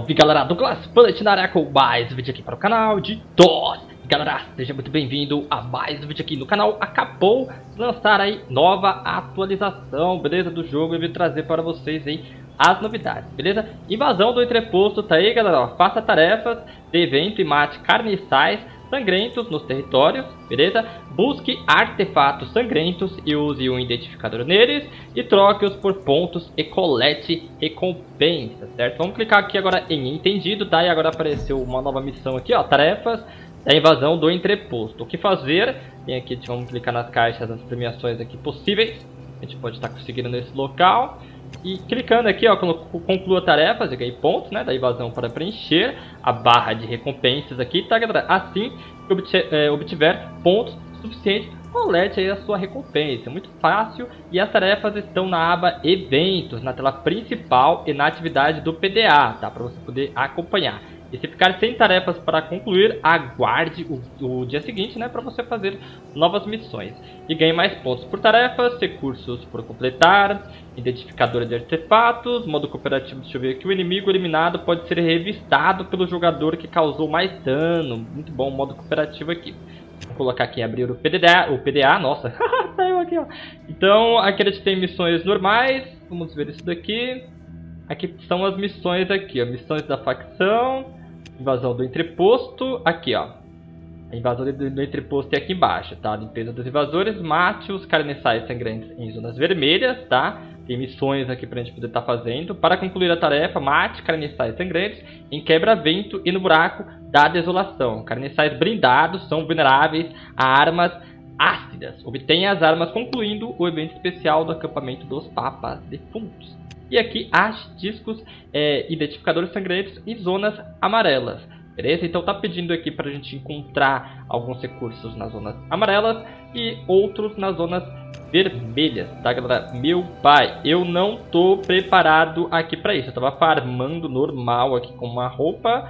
Salve galera, Douglas Punch na área com mais um vídeo aqui para o canal de DOS. E galera, seja muito bem-vindo a mais um vídeo aqui no canal. Acabou de lançar aí nova atualização, beleza, do jogo. Eu vim trazer para vocês aí as novidades, beleza? Invasão do entreposto tá aí galera, ó. Faça tarefas de evento e mate carniçais sangrentos nos territórios, beleza? Busque artefatos sangrentos e use um identificador neles e troque-os por pontos e colete recompensas, certo? Vamos clicar aqui agora em entendido, tá? E agora apareceu uma nova missão aqui, ó, tarefas da invasão do entreposto. O que fazer? Tem aqui, vamos clicar nas caixas das premiações aqui possíveis. A gente pode estar conseguindo nesse local. E clicando aqui, ó, conclua tarefas, eu ganhei pontos, né, da invasão para preencher a barra de recompensas aqui, tá, galera? Assim que obtiver pontos suficientes, colete aí a sua recompensa. Muito fácil. E as tarefas estão na aba Eventos, na tela principal e na atividade do PDA, tá? Para você poder acompanhar. E se ficar sem tarefas para concluir, aguarde o dia seguinte, né, para você fazer novas missões. E ganhe mais pontos por tarefas, recursos por completar, identificador de artefatos, modo cooperativo. Deixa eu ver aqui, o inimigo eliminado pode ser revistado pelo jogador que causou mais dano. Muito bom o modo cooperativo aqui. Vou colocar aqui em abrir o PDA, nossa, saiu aqui, ó. Então, aqui a gente tem missões normais, vamos ver isso daqui. Aqui são as missões aqui, ó, missões da facção. Invasão do entreposto, aqui ó, a invasão do entreposto é aqui embaixo, tá? Limpeza dos invasores, mate os carniçais sangrantes em zonas vermelhas, tá? Tem missões aqui pra gente poder estar fazendo. Para concluir a tarefa, mate carniçais sangrantes em quebra-vento e no buraco da desolação. Carniçais blindados são vulneráveis a armas ácidas. Obtenha as armas concluindo o evento especial do acampamento dos papas defuntos. E aqui discos identificadores sangrentos em zonas amarelas, beleza? Então tá pedindo aqui pra gente encontrar alguns recursos nas zonas amarelas e outros nas zonas vermelhas, tá galera? Meu pai, eu não tô preparado aqui pra isso. Eu tava farmando normal aqui com uma roupa.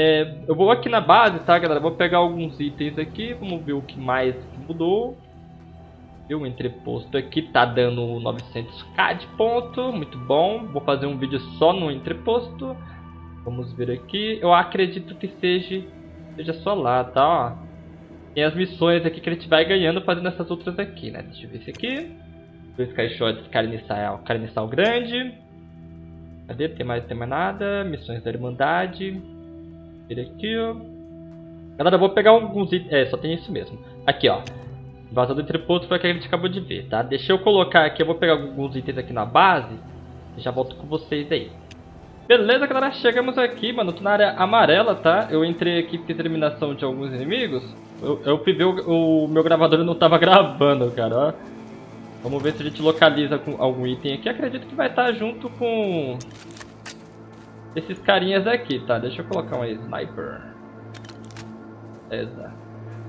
Eu vou aqui na base, tá galera? Vou pegar alguns itens aqui, vamos ver o que mais mudou. O entreposto aqui tá dando 900k de ponto, muito bom. Vou fazer um vídeo só no entreposto. Vamos ver aqui. Eu acredito que seja só lá, tá? Ó. Tem as missões aqui que a gente vai ganhando fazendo essas outras aqui, né? Deixa eu ver esse aqui. 2 caixotes carniçal grande. Cadê? Tem mais nada. Missões da Irmandade. Ver aqui, ó. Galera, eu vou pegar alguns itens. Só tem isso mesmo. Aqui, ó. Invasão do entreposto foi o que a gente acabou de ver, tá? Deixa eu colocar aqui, eu vou pegar alguns itens aqui na base e já volto com vocês aí. Beleza, galera? Chegamos aqui, mano. Tô na área amarela, tá? Eu entrei aqui, fiz eliminação de alguns inimigos. Eu fui ver o meu gravador não tava gravando, cara, ó. Vamos ver se a gente localiza com algum item aqui. Acredito que vai estar junto com esses carinhas aqui, tá? Deixa eu colocar um sniper. Beleza.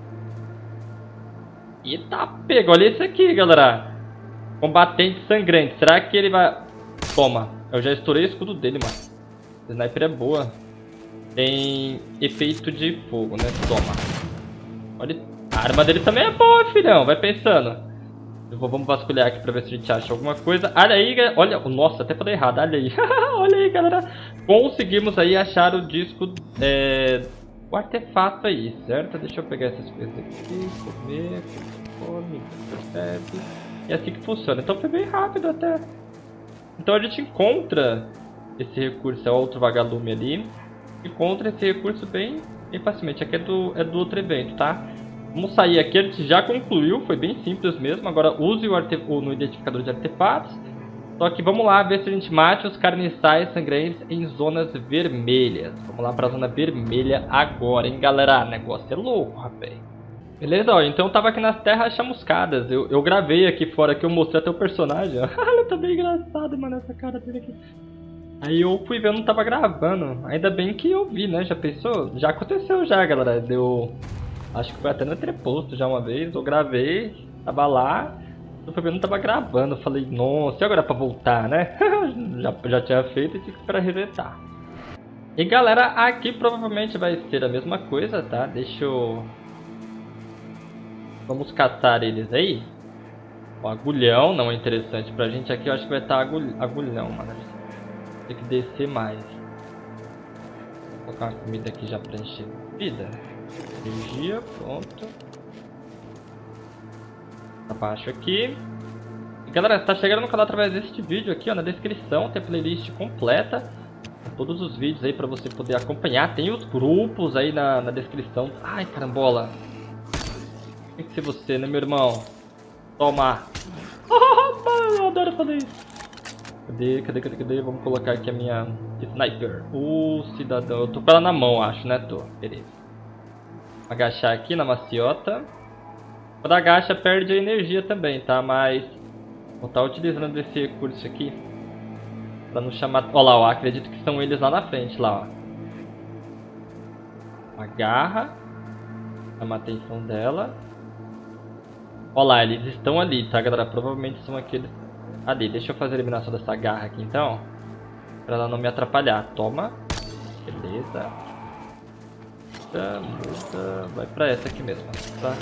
Eita, pega, olha esse aqui, galera. Combatente sangrante. Será que ele vai... Toma, eu já estourei o escudo dele, mano. O sniper é boa. Tem efeito de fogo, né? Toma. Olha, a arma dele também é boa, filhão. Vai pensando. Vamos vasculhar aqui pra ver se a gente acha alguma coisa. Olha aí, olha. Nossa, até falei errado, olha aí. Olha aí, galera. Conseguimos aí achar o disco... o artefato aí, certo? Deixa eu pegar essas coisas aqui, comer, come, percebe. E assim que funciona. Então foi bem rápido até. Então a gente encontra esse recurso, é outro vagalume ali. Encontra esse recurso bem facilmente. Aqui é do outro evento, tá? Vamos sair aqui, a gente já concluiu, foi bem simples mesmo. Agora use no identificador de artefatos. Só que vamos lá ver se a gente mate os carniçais sangrentos em zonas vermelhas. Vamos lá pra zona vermelha agora, hein, galera? O negócio é louco, rapaz. Beleza, ó, então eu tava aqui nas terras chamuscadas. Eu gravei aqui fora, que eu mostrei até o personagem, ó. Ele tá bem engraçado, mano, essa cara dele aqui. Aí eu fui ver, eu não tava gravando. Ainda bem que eu vi, né? Já pensou? Já aconteceu já, galera. Acho que foi até no entreposto já uma vez. Eu gravei, tava lá. Eu não tava gravando, eu falei, nossa, e agora pra voltar, né? já tinha feito e tinha que esperar resetar. E galera, aqui provavelmente vai ser a mesma coisa, tá? Deixa eu... Vamos caçar eles aí. O agulhão não é interessante pra gente. Aqui eu acho que vai estar agulhão, mano. Tem que descer mais. Vou colocar uma comida aqui já pra encher vida. Energia, pronto. Abaixo aqui. E galera, se tá chegando no canal através deste vídeo aqui, ó, na descrição tem a playlist completa. Todos os vídeos aí pra você poder acompanhar. Tem os grupos aí na descrição. Ai, carambola. Tem que ser você, né, meu irmão? Toma. Eu adoro fazer isso. Cadê? Vamos colocar aqui a minha sniper. Cidadão. Eu tô com ela na mão, acho, né? Tô. Beleza. Agachar aqui na maciota. Quando agacha, perde a energia também, tá? Mas vou estar utilizando esse recurso aqui pra não chamar... Olha lá, ó. Acredito que são eles lá na frente, lá, ó. Agarra. Chama a atenção dela. Olha lá, eles estão ali, tá, galera? Provavelmente são aqueles ali. Deixa eu fazer a eliminação dessa garra aqui, então. Pra ela não me atrapalhar. Toma. Beleza. Muda. Vai pra essa aqui mesmo, tá?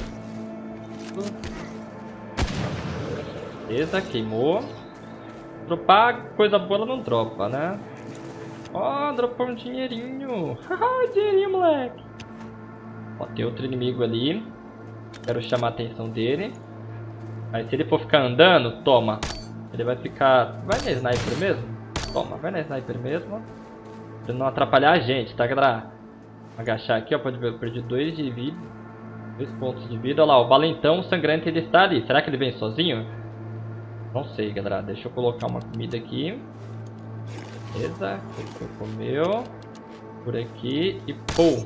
Beleza, queimou. Dropar coisa boa ela não dropa, né? Ó, dropou um dinheirinho. Haha, dinheirinho, moleque. Ó, tem outro inimigo ali. Quero chamar a atenção dele. Mas se ele for ficar andando, toma. Ele vai ficar... Vai na sniper mesmo? Toma, vai na sniper mesmo. Pra não atrapalhar a gente, tá, galera? Agachar aqui, ó. Pode ver, eu perdi 2 de vida. 2 pontos de vida. Olha lá, o valentão sangrante ele está ali. Será que ele vem sozinho? Não sei, galera. Deixa eu colocar uma comida aqui. Beleza. Comeu. Por aqui. E pum.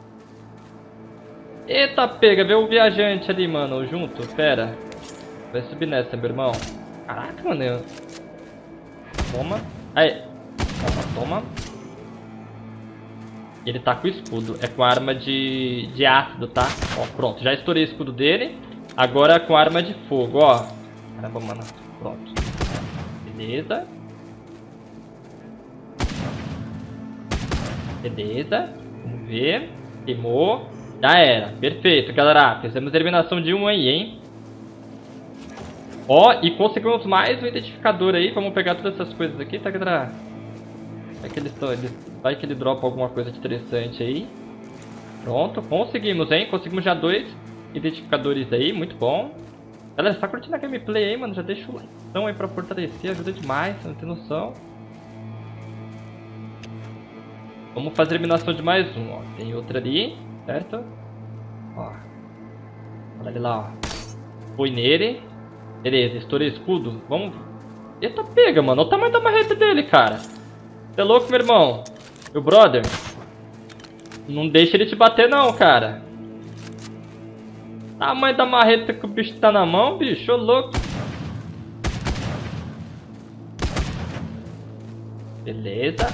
Eita, pega. Vê o viajante ali, mano. Junto. Pera. Vai subir nessa, meu irmão. Caraca, mano. Toma. Aí. Toma. Ele tá com escudo. É com arma de ácido, tá? Ó, pronto. Já estourei o escudo dele. Agora é com arma de fogo, ó. Caramba, mano. Pronto. Beleza. Beleza. Vamos ver. Queimou. Já era. Perfeito, galera. Fizemos a eliminação de um aí, hein? Ó, e conseguimos mais um identificador aí. Vamos pegar todas essas coisas aqui, tá, galera? Vai que ele dropa alguma coisa de interessante aí. Pronto, conseguimos, hein? Conseguimos já 2 identificadores aí, muito bom. Galera, você tá curtindo a gameplay aí, mano? Já deixa o like aí pra fortalecer, ajuda demais, você não tem noção. Vamos fazer a eliminação de mais um, ó. Tem outro ali, certo? Ó. Olha ele lá, ó. Foi nele. Beleza, estourei escudo. Vamos... Eita, pega, mano. Olha o tamanho da marreta dele, cara. Você é louco, meu irmão? Meu brother. Não deixa ele te bater, não, cara. Tamanho da marreta que o bicho tá na mão, bicho. Ô, louco. Beleza.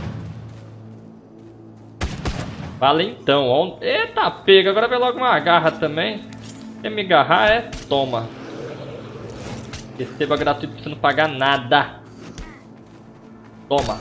Valentão, ó. Eita, pega. Agora vem logo uma garra também. Quer me agarrar, é? Toma. Receba gratuito pra você não pagar nada. Toma.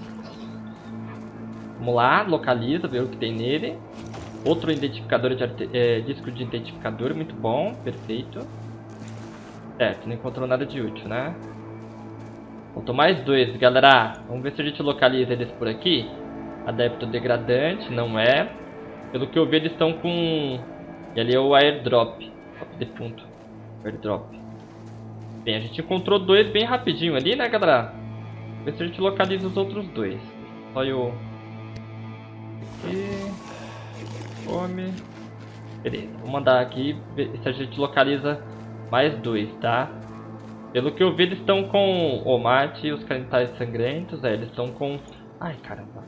Vamos lá, localiza, ver o que tem nele. Outro identificador de disco de identificador, muito bom, perfeito. Certo, não encontrou nada de útil, né? Faltou mais 2, galera. Vamos ver se a gente localiza eles por aqui. Adepto degradante, não é. Pelo que eu vi, eles estão com... E ali é o airdrop. Defunto. Airdrop. Bem, a gente encontrou 2 bem rapidinho ali, né, galera? Vamos ver se a gente localiza os outros 2. Só eu... Aqui... Come... Beleza, vou mandar aqui ver se a gente localiza mais 2, tá? Pelo que eu vi, eles estão com o mate e os calentais sangrentos. Eles estão com... Ai, caramba.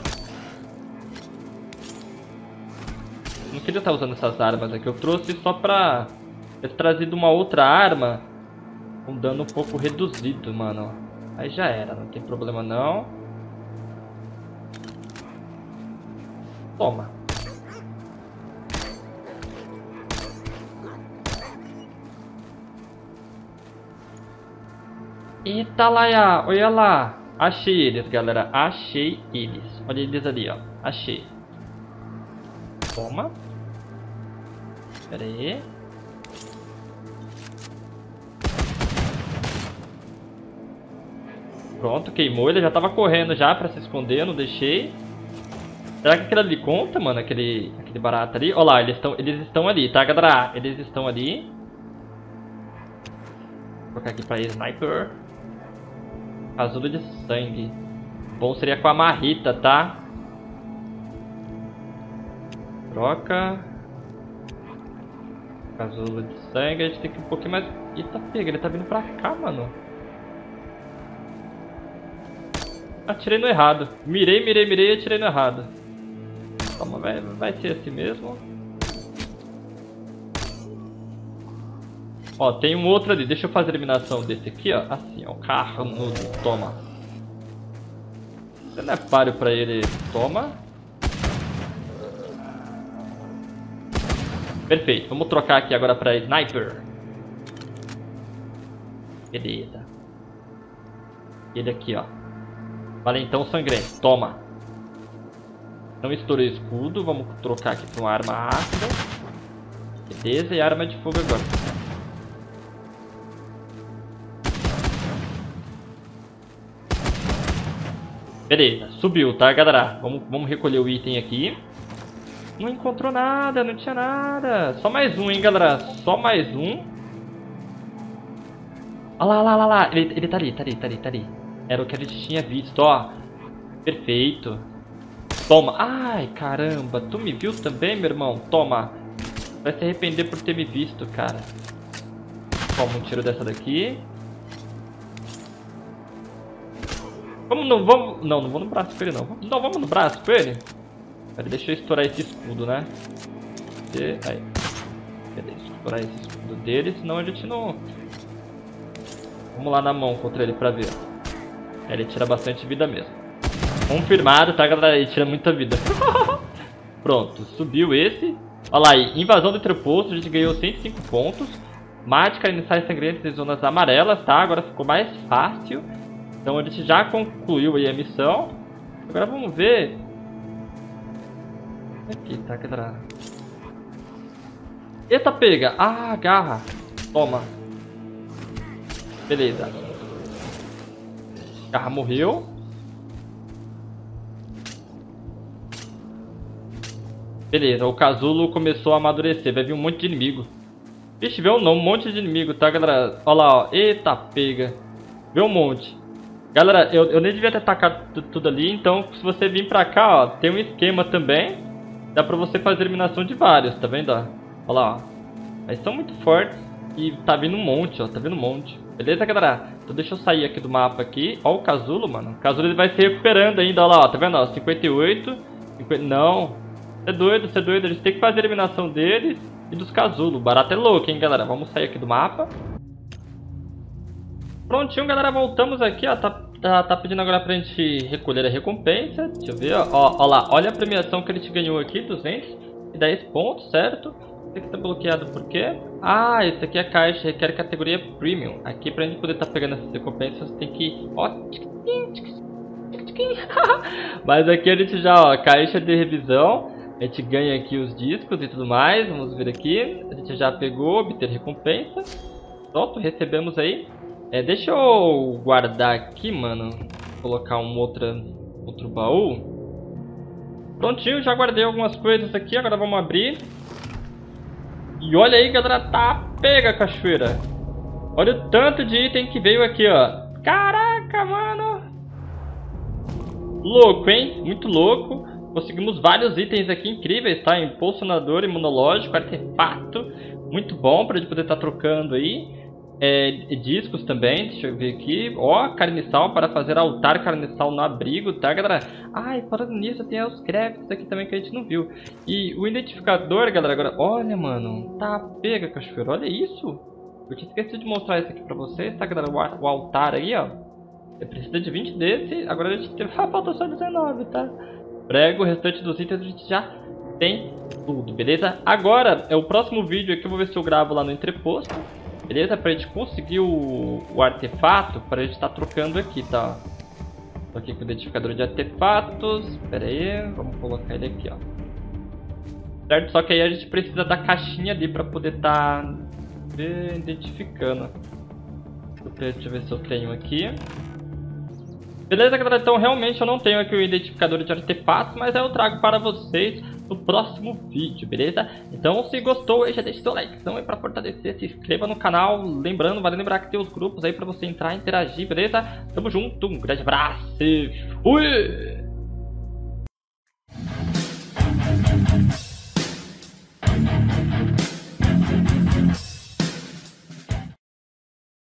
Não queria estar usando essas armas aqui. Eu trouxe só pra ter trazido uma outra arma com dano um pouco reduzido, mano. Aí já era, não tem problema não. Toma. Eita lá, olha lá. Achei eles, galera. Achei eles. Olha eles ali, ó. Achei. Toma. Pera aí. Pronto, queimou. Ele já tava correndo já pra se esconder, eu não deixei. Será que aquele ali conta, mano? Aquele barato ali? Olha lá, eles estão ali, tá, galera? Eles estão ali. Vou colocar aqui pra sniper. Casulo de sangue. Bom seria com a marrita, tá? Troca. Casulo de sangue. A gente tem que ir um pouquinho mais... Eita, pega, ele tá vindo pra cá, mano. Atirei no errado. Mirei e atirei no errado. Calma, vai ser assim mesmo. Ó, tem um outro ali. Deixa eu fazer a eliminação desse aqui, ó. Assim, ó. Carnudo. Toma. Você não é páreo pra ele. Toma. Perfeito. Vamos trocar aqui agora pra sniper. Beleza. Ele aqui, ó. Valentão sangrento. Toma. Não estourei o escudo. Vamos trocar aqui pra uma arma ácida. Beleza. E arma de fogo agora. Beleza. Subiu, tá, galera? Vamos recolher o item aqui. Não encontrou nada. Não tinha nada. Só mais um, hein, galera? Só mais um. Olha lá. Ele tá ali. Era o que a gente tinha visto, ó. Perfeito. Toma. Ai, caramba. Tu me viu também, meu irmão? Toma. Vai se arrepender por ter me visto, cara. Toma um tiro dessa daqui. Não vou no braço com ele, não. Não, vamos no braço com ele. Pera, deixa eu estourar esse escudo, né? Aí. Beleza, estourar esse escudo dele, senão a gente não... Vamos lá na mão contra ele pra ver. Ele tira bastante vida mesmo. Confirmado, tá, galera? Ele tira muita vida. Pronto, subiu esse. Olha lá aí, invasão do entreposto, a gente ganhou 105 pontos. Mágica, iniciais sangrentas em zonas amarelas, tá? Agora ficou mais fácil. Então a gente já concluiu aí a missão. Agora vamos ver. Aqui, tá, galera? Eita, pega! Ah, garra! Toma! Beleza. Garra morreu. Beleza, o casulo começou a amadurecer. Vai vir um monte de inimigo. Vixe, veio um monte de inimigo, tá, galera? Olha lá, ó. Eita, pega. Veio um monte. Galera, eu nem devia ter atacado tudo ali. Então, se você vir pra cá, ó, tem um esquema também. Dá pra você fazer eliminação de vários, tá vendo? Ó? Olha lá, ó. Eles são muito fortes. E tá vindo um monte, ó. Tá vindo um monte. Beleza, galera? Então deixa eu sair aqui do mapa aqui. Ó o casulo, mano. O casulo ele vai se recuperando ainda, ó lá, ó. Tá vendo, ó? 58. 50... Não. Você é doido. A gente tem que fazer a eliminação deles e dos casulos. O barato é louco, hein, galera? Vamos sair aqui do mapa. Prontinho, galera. Voltamos aqui, ó. Tá pedindo agora pra gente recolher a recompensa. Deixa eu ver, ó. Ó lá. Olha a premiação que a gente ganhou aqui. 210 pontos, certo? Esse aqui tá bloqueado por quê? Ah, esse aqui é a caixa, requer categoria Premium. Aqui pra gente poder estar pegando essas recompensas tem que... Ó, mas aqui a gente já, ó, caixa de revisão. A gente ganha aqui os discos e tudo mais. Vamos ver aqui. A gente já pegou, obter recompensa. Pronto, recebemos aí. Deixa eu guardar aqui, mano. Vou colocar um outro baú. Prontinho, já guardei algumas coisas aqui. Agora vamos abrir. E olha aí, galera, tá pega, cachoeira. Olha o tanto de item que veio aqui, ó. Caraca, mano. Louco, hein? Muito louco. Conseguimos vários itens aqui incríveis, tá? Impulsionador imunológico, artefato. Muito bom pra gente poder estar trocando aí. Discos também, deixa eu ver aqui. Ó, carniçal para fazer altar carniçal no abrigo, tá, galera? Ai, falando nisso, tem os crafts aqui também que a gente não viu. E o identificador, galera, agora... Olha, mano, tá pega, cachoeiro, olha isso. Eu tinha esquecido de mostrar isso aqui pra vocês, tá, galera? O altar aí, ó. Você precisa de 20 desse, agora a gente tem... Ah, falta só 19, tá? Prego, o restante dos itens a gente já tem tudo, beleza? Agora, o próximo vídeo aqui eu vou ver se eu gravo lá no entreposto. Beleza? Pra gente conseguir o artefato, pra gente estar trocando aqui, tá? Tô aqui com o identificador de artefatos. Pera aí, vamos colocar ele aqui, ó. Certo? Só que aí a gente precisa da caixinha ali pra poder estar identificando. Deixa eu ver se eu tenho aqui. Beleza, galera? Então realmente eu não tenho aqui o identificador de artefatos, mas eu trago para vocês no próximo vídeo, beleza? Então se gostou aí, já deixa seu like aí para fortalecer, se inscreva no canal. Lembrando, vale lembrar que tem os grupos aí para você entrar e interagir, beleza? Tamo junto, um grande abraço e fui!